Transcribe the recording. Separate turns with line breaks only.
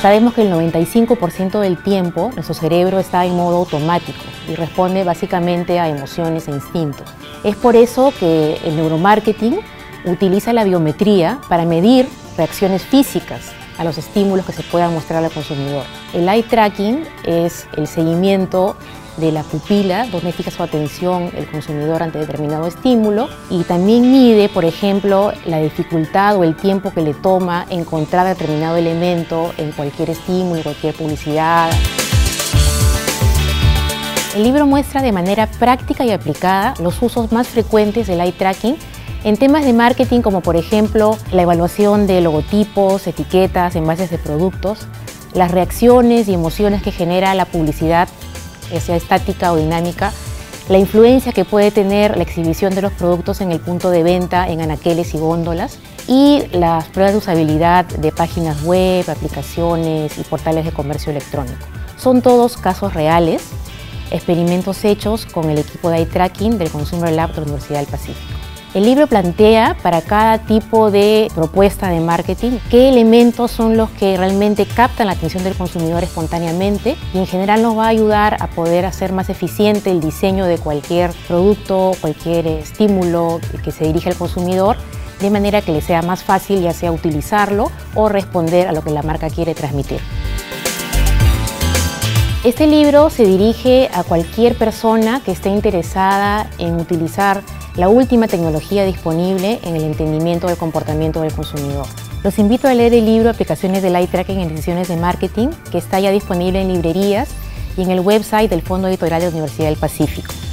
Sabemos que el 95% del tiempo nuestro cerebro está en modo automático y responde básicamente a emociones e instintos. Es por eso que el neuromarketing utiliza la biometría para medir reacciones físicas a los estímulos que se puedan mostrar al consumidor. El eye tracking es el seguimiento de la pupila, donde fija su atención el consumidor ante determinado estímulo, y también mide, por ejemplo, la dificultad o el tiempo que le toma encontrar determinado elemento en cualquier estímulo, cualquier publicidad. El libro muestra de manera práctica y aplicada los usos más frecuentes del eye tracking en temas de marketing, como por ejemplo la evaluación de logotipos, etiquetas, envases de productos, las reacciones y emociones que genera la publicidad, ya sea estática o dinámica, la influencia que puede tener la exhibición de los productos en el punto de venta, en anaqueles y góndolas, y las pruebas de usabilidad de páginas web, aplicaciones y portales de comercio electrónico. Son todos casos reales, experimentos hechos con el equipo de eye tracking del Consumer Lab de la Universidad del Pacífico. El libro plantea para cada tipo de propuesta de marketing qué elementos son los que realmente captan la atención del consumidor espontáneamente, y en general nos va a ayudar a poder hacer más eficiente el diseño de cualquier producto, cualquier estímulo que se dirige al consumidor, de manera que le sea más fácil ya sea utilizarlo o responder a lo que la marca quiere transmitir. Este libro se dirige a cualquier persona que esté interesada en utilizar la última tecnología disponible en el entendimiento del comportamiento del consumidor. Los invito a leer el libro Aplicaciones del eye tracking en decisiones de marketing, que está ya disponible en librerías y en el website del Fondo Editorial de la Universidad del Pacífico.